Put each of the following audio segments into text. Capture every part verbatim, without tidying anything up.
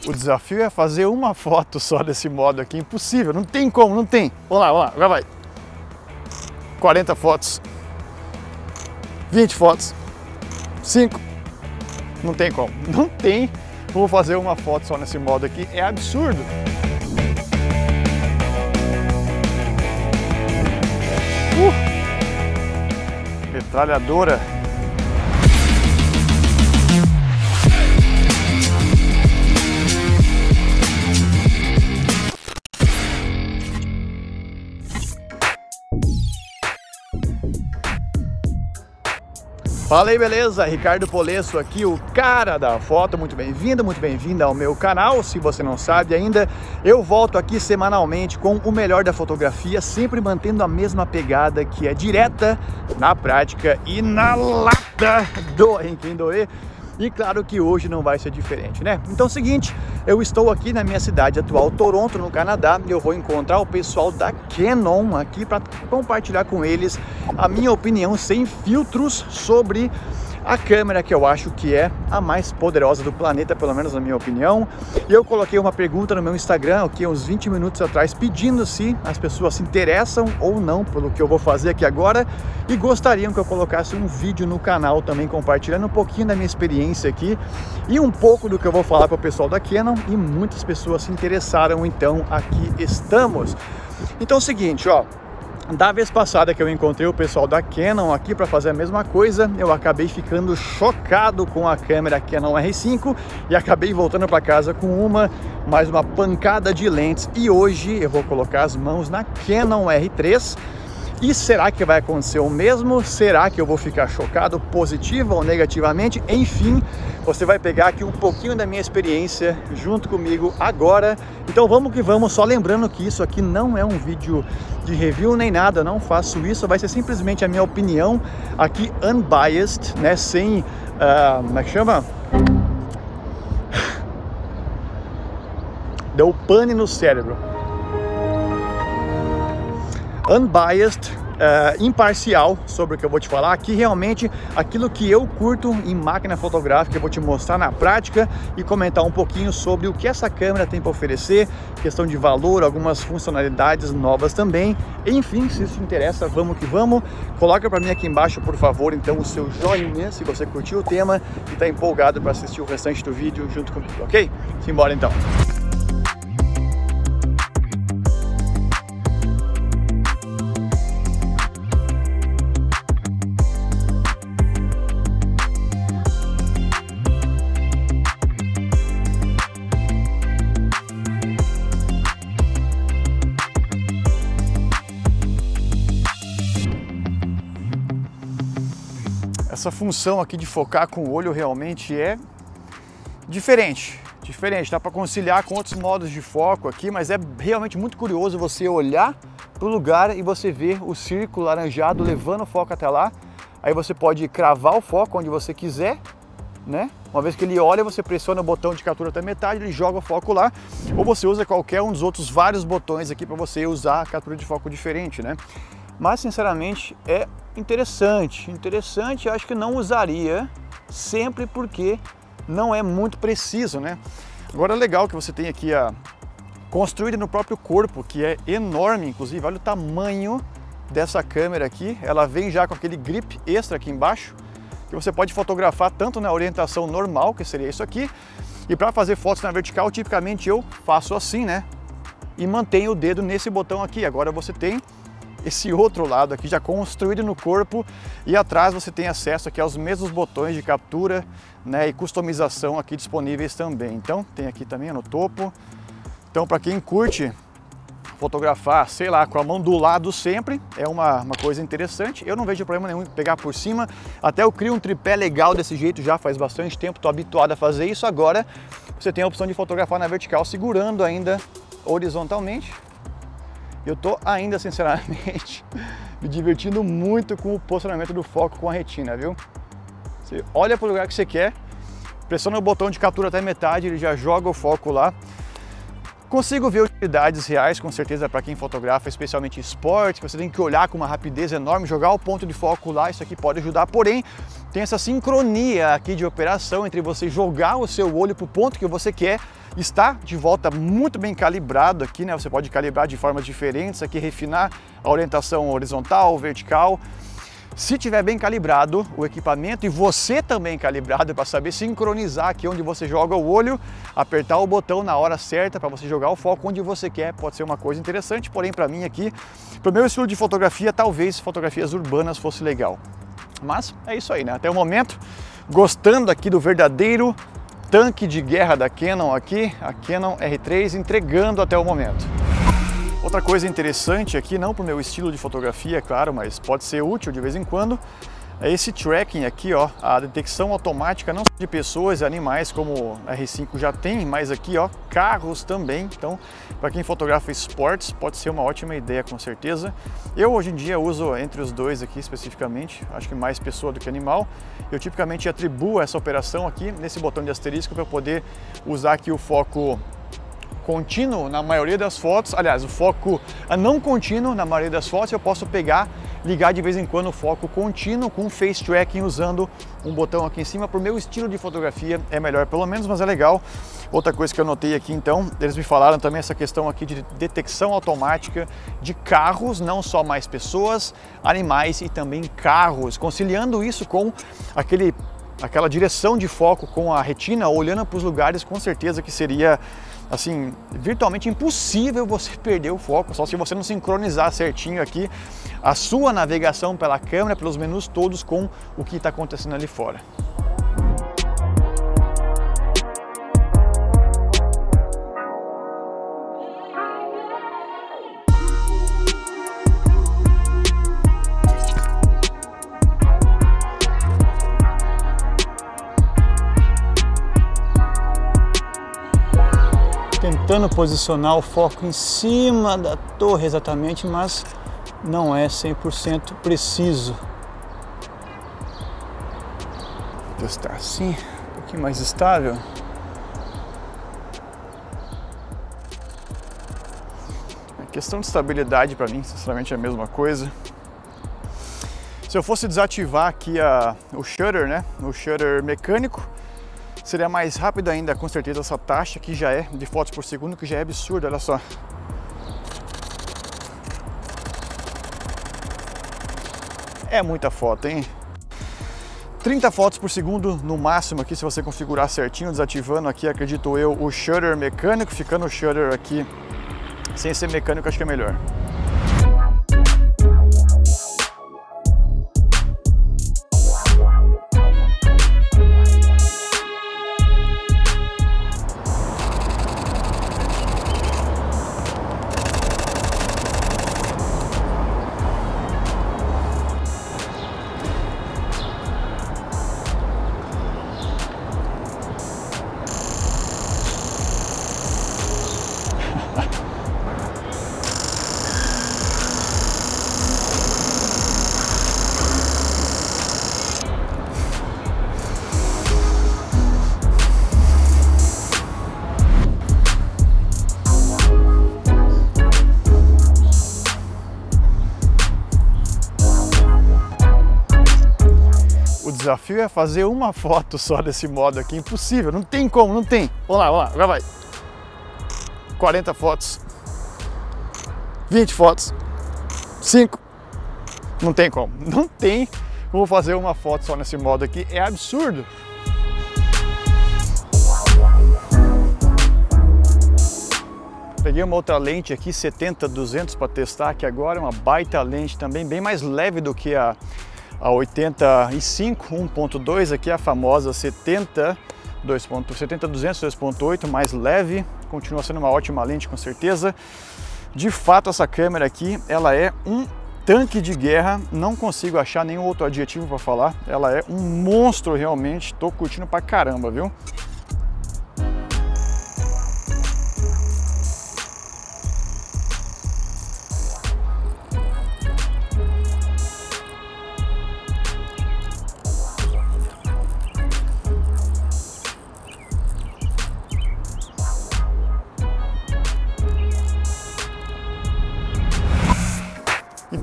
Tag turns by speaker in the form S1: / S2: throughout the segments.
S1: O desafio é fazer uma foto só desse modo aqui, impossível, não tem como, não tem. Vamos lá, vamos lá, agora vai. quarenta fotos, vinte fotos, cinco, não tem como, não tem como fazer uma foto só nesse modo aqui, é absurdo. Uh, metralhadora. Fala aí, beleza? Ricardo Polesso aqui, o cara da foto. Muito bem-vindo, muito bem-vinda ao meu canal. Se você não sabe ainda, eu volto aqui semanalmente com o melhor da fotografia, sempre mantendo a mesma pegada, que é direta, na prática e na lata, doer quem doer. E claro que hoje não vai ser diferente, né? Então é o seguinte, eu estou aqui na minha cidade atual, Toronto, no Canadá, e eu vou encontrar o pessoal da Canon aqui para compartilhar com eles a minha opinião sem filtros sobre a câmera que eu acho que é a mais poderosa do planeta, pelo menos na minha opinião. E eu coloquei uma pergunta no meu Instagram, aqui uns vinte minutos atrás, pedindo se as pessoas se interessam ou não pelo que eu vou fazer aqui agora e gostariam que eu colocasse um vídeo no canal também, compartilhando um pouquinho da minha experiência aqui e um pouco do que eu vou falar para o pessoal da Canon, e muitas pessoas se interessaram, então aqui estamos. Então é o seguinte, ó. Da vez passada que eu encontrei o pessoal da Canon aqui para fazer a mesma coisa, eu acabei ficando chocado com a câmera Canon R cinco e acabei voltando para casa com uma, mais uma pancada de lentes, e hoje eu vou colocar as mãos na Canon R três. E será que vai acontecer o mesmo? Será que eu vou ficar chocado, positivo ou negativamente? Enfim, você vai pegar aqui um pouquinho da minha experiência junto comigo agora. Então vamos que vamos, só lembrando que isso aqui não é um vídeo de review nem nada, eu não faço isso, vai ser simplesmente a minha opinião aqui, unbiased, né? Sem, uh, como é que chama? Deu pane no cérebro. Unbiased, uh, imparcial sobre o que eu vou te falar aqui, realmente aquilo que eu curto em máquina fotográfica, eu vou te mostrar na prática e comentar um pouquinho sobre o que essa câmera tem para oferecer, questão de valor, algumas funcionalidades novas também. Enfim, se isso te interessa, vamos que vamos. Coloca para mim aqui embaixo, por favor, então o seu joinha, se você curtiu o tema e está empolgado para assistir o restante do vídeo junto comigo, ok? Simbora então. Essa função aqui de focar com o olho realmente é diferente, diferente, dá para conciliar com outros modos de foco aqui, mas é realmente muito curioso você olhar para o lugar e você ver o círculo laranjado levando o foco até lá. Aí você pode cravar o foco onde você quiser, né? Uma vez que ele olha, você pressiona o botão de captura até metade, ele joga o foco lá, ou você usa qualquer um dos outros vários botões aqui para você usar a captura de foco diferente, né? Mas sinceramente é interessante, interessante, acho que não usaria sempre porque não é muito preciso, né? Agora é legal que você tem aqui a construída no próprio corpo, que é enorme, inclusive, olha o tamanho dessa câmera aqui, ela vem já com aquele grip extra aqui embaixo, que você pode fotografar tanto na orientação normal, que seria isso aqui, e para fazer fotos na vertical, tipicamente eu faço assim, né? E mantenho o dedo nesse botão aqui. Agora você tem esse outro lado aqui já construído no corpo, e atrás você tem acesso aqui aos mesmos botões de captura, né, e customização aqui disponíveis também. Então tem aqui também no topo. Então para quem curte fotografar, sei lá, com a mão do lado sempre, é uma, uma coisa interessante. Eu não vejo problema nenhum em pegar por cima, até eu crio um tripé legal desse jeito já faz bastante tempo, estou habituado a fazer isso. Agora você tem a opção de fotografar na vertical segurando ainda horizontalmente. Eu tô ainda, sinceramente, me divertindo muito com o posicionamento do foco com a retina, viu? Você olha para o lugar que você quer, pressiona o botão de captura até metade, ele já joga o foco lá. Consigo ver utilidades reais, com certeza, para quem fotografa, especialmente esporte, que você tem que olhar com uma rapidez enorme, jogar o ponto de foco lá, isso aqui pode ajudar, porém, tem essa sincronia aqui de operação entre você jogar o seu olho para o ponto que você quer, está de volta muito bem calibrado aqui, né? Você pode calibrar de formas diferentes aqui, refinar a orientação horizontal, vertical. Se tiver bem calibrado o equipamento e você também calibrado para saber sincronizar aqui onde você joga o olho, apertar o botão na hora certa para você jogar o foco onde você quer, pode ser uma coisa interessante, porém para mim aqui, para o meu estilo de fotografia, talvez fotografias urbanas fosse legal. Mas é isso aí, né? Até o momento, gostando aqui do verdadeiro tanque de guerra da Canon aqui, a Canon R três entregando até o momento. Outra coisa interessante aqui, não para o meu estilo de fotografia, claro, mas pode ser útil de vez em quando, é esse tracking aqui, ó, a detecção automática não só de pessoas e animais como o R cinco já tem, mas aqui, ó, carros também. Então, para quem fotografa esportes, pode ser uma ótima ideia, com certeza. Eu hoje em dia uso entre os dois aqui especificamente, acho que mais pessoa do que animal. Eu tipicamente atribuo essa operação aqui nesse botão de asterisco para poder usar aqui o foco contínuo na maioria das fotos, aliás, o foco não contínuo na maioria das fotos, eu posso pegar, ligar de vez em quando o foco contínuo com face tracking usando um botão aqui em cima. Para o meu estilo de fotografia é melhor pelo menos, mas é legal. Outra coisa que eu notei aqui então, eles me falaram também essa questão aqui de detecção automática de carros, não só mais pessoas, animais e também carros, conciliando isso com aquele, aquela direção de foco com a retina, olhando para os lugares, com certeza que seria assim, virtualmente impossível você perder o foco, só se você não sincronizar certinho aqui a sua navegação pela câmera, pelos menus todos com o que está acontecendo ali fora. Tentando posicionar o foco em cima da torre exatamente, mas não é cem por cento preciso. Vou testar assim, um pouquinho mais estável. A questão de estabilidade para mim, sinceramente, é a mesma coisa. Se eu fosse desativar aqui a, o shutter, né, o shutter mecânico, seria mais rápido ainda, com certeza, essa taxa que já é de fotos por segundo, que já é absurda, olha só. É muita foto, hein? trinta fotos por segundo no máximo aqui, se você configurar certinho, desativando aqui, acredito eu, o shutter mecânico, ficando o shutter aqui sem ser mecânico, acho que é melhor. O desafio é fazer uma foto só desse modo aqui, impossível, não tem como, não tem. Vamos lá, vamos lá, agora vai. quarenta fotos, vinte fotos, cinco, não tem como, não tem como fazer uma foto só nesse modo aqui, é absurdo. Peguei uma outra lente aqui, setenta duzentos, para testar, que agora é uma baita lente também, bem mais leve do que a a oitenta e cinco um ponto dois, aqui a famosa setenta duzentos dois ponto oito, mais leve, continua sendo uma ótima lente com certeza. De fato, essa câmera aqui, ela é um tanque de guerra, não consigo achar nenhum outro adjetivo para falar, ela é um monstro realmente, tô curtindo pra caramba, viu?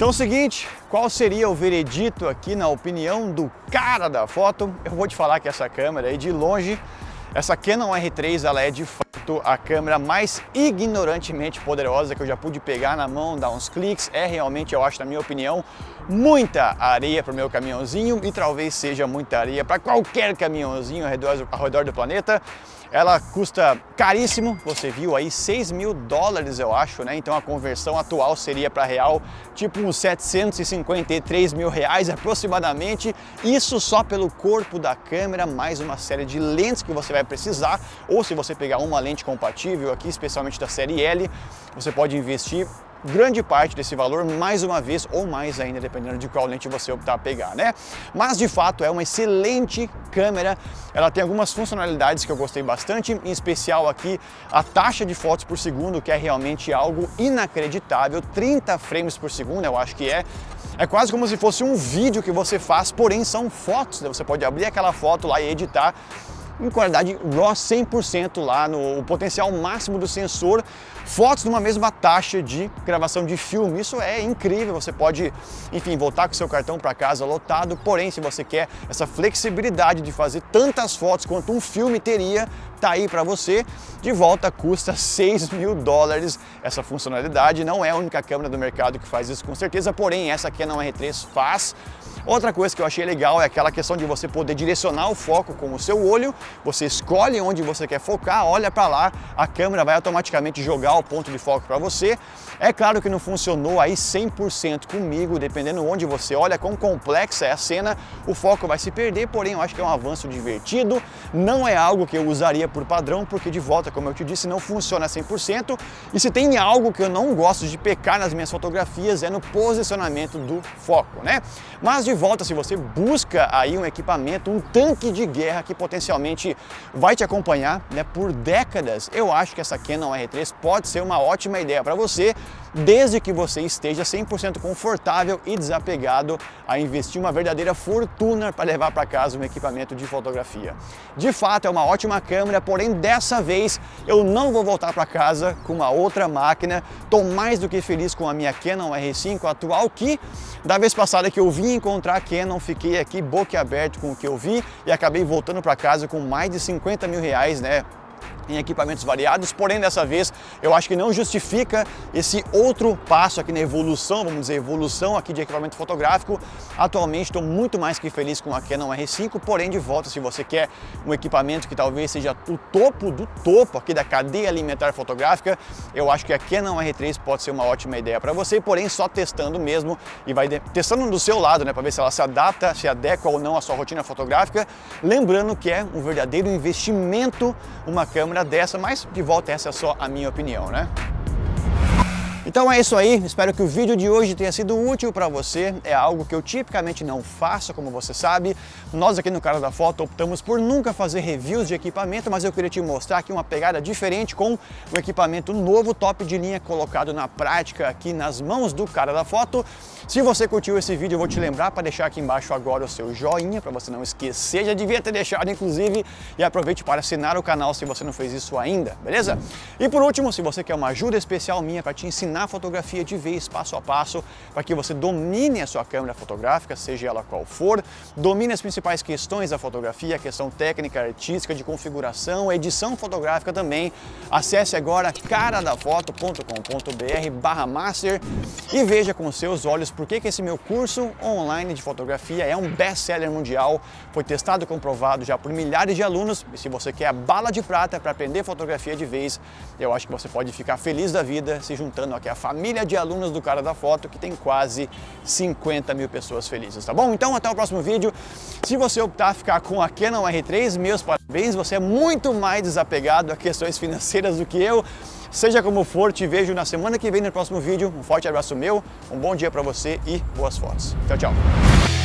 S1: Então é o seguinte, qual seria o veredito aqui na opinião do cara da foto? Eu vou te falar que essa câmera aí de longe, essa Canon R três, ela é de fato a câmera mais ignorantemente poderosa que eu já pude pegar na mão, dar uns cliques. É realmente, eu acho, na minha opinião, muita areia para o meu caminhãozinho e talvez seja muita areia para qualquer caminhãozinho ao redor, ao redor do planeta. Ela custa caríssimo, você viu aí, seis mil dólares eu acho, né? Então a conversão atual seria para real tipo uns setecentos e cinquenta e três mil reais aproximadamente. Isso só pelo corpo da câmera, mais uma série de lentes que você vai precisar, ou se você pegar uma lente compatível aqui, especialmente da série L, você pode investir grande parte desse valor mais uma vez ou mais ainda, dependendo de qual lente você optar a pegar, né? Mas de fato é uma excelente câmera, ela tem algumas funcionalidades que eu gostei bastante, em especial aqui a taxa de fotos por segundo, que é realmente algo inacreditável, trinta frames por segundo eu acho que é. É quase como se fosse um vídeo que você faz, porém são fotos, né? Você pode abrir aquela foto lá e editar em qualidade RAW cem por cento lá no o potencial máximo do sensor, fotos numa mesma taxa de gravação de filme. Isso é incrível, você pode, enfim, voltar com seu cartão para casa lotado, porém se você quer essa flexibilidade de fazer tantas fotos quanto um filme teria, tá aí para você. De volta, custa seis mil dólares essa funcionalidade, não é a única câmera do mercado que faz isso com certeza, porém essa Canon R três faz. Outra coisa que eu achei legal é aquela questão de você poder direcionar o foco com o seu olho, você escolhe onde você quer focar, olha para lá, a câmera vai automaticamente jogar o ponto de foco para você. É claro que não funcionou aí cem por cento comigo, dependendo onde você olha, quão complexa é a cena, o foco vai se perder, porém eu acho que é um avanço divertido, não é algo que eu usaria por padrão, porque de volta, como eu te disse, não funciona cem por cento, e se tem algo que eu não gosto de pecar nas minhas fotografias é no posicionamento do foco, né? Mas de volta, se você busca aí um equipamento, um tanque de guerra que potencialmente vai te acompanhar, né, por décadas, eu acho que essa Canon R três pode ser uma ótima ideia para você, desde que você esteja cem por cento confortável e desapegado a investir uma verdadeira fortuna para levar para casa um equipamento de fotografia. De fato, é uma ótima câmera, porém dessa vez eu não vou voltar para casa com uma outra máquina. Estou mais do que feliz com a minha Canon R cinco atual, que da vez passada que eu vim encontrar a Canon, fiquei aqui boquiaberto com o que eu vi e acabei voltando para casa com mais de cinquenta mil reais, né, em equipamentos variados, porém dessa vez eu acho que não justifica esse outro passo aqui na evolução, vamos dizer, evolução aqui de equipamento fotográfico. Atualmente estou muito mais que feliz com a Canon R cinco, porém de volta, se você quer um equipamento que talvez seja o topo do topo aqui da cadeia alimentar fotográfica, eu acho que a Canon R três pode ser uma ótima ideia para você, porém só testando mesmo e vai testando do seu lado, né, para ver se ela se adapta, se adequa ou não à sua rotina fotográfica, lembrando que é um verdadeiro investimento uma câmera dessa, mas de volta essa é só a minha opinião, né? Então é isso aí, espero que o vídeo de hoje tenha sido útil para você. É algo que eu tipicamente não faço, como você sabe. Nós aqui no Cara da Foto optamos por nunca fazer reviews de equipamento, mas eu queria te mostrar aqui uma pegada diferente com um equipamento novo, top de linha, colocado na prática aqui nas mãos do Cara da Foto. Se você curtiu esse vídeo, eu vou te lembrar para deixar aqui embaixo agora o seu joinha, para você não esquecer, já devia ter deixado inclusive, e aproveite para assinar o canal se você não fez isso ainda, beleza? E por último, se você quer uma ajuda especial minha para te ensinar a fotografia de vez, passo a passo, para que você domine a sua câmera fotográfica, seja ela qual for, domine as principais questões da fotografia, a questão técnica, artística, de configuração, edição fotográfica também, acesse agora caradafoto ponto com ponto br barra master e veja com seus olhos por que que esse meu curso online de fotografia é um best-seller mundial, foi testado e comprovado já por milhares de alunos, e se você quer a bala de prata para aprender fotografia de vez, eu acho que você pode ficar feliz da vida se juntando aqui a família de alunos do Cara da Foto, que tem quase cinquenta mil pessoas felizes, tá bom? Então até o próximo vídeo. Se você optar a ficar com a Canon R três, meus parabéns, você é muito mais desapegado a questões financeiras do que eu. Seja como for, te vejo na semana que vem no próximo vídeo. Um forte abraço meu, um bom dia para você e boas fotos. Tchau, tchau.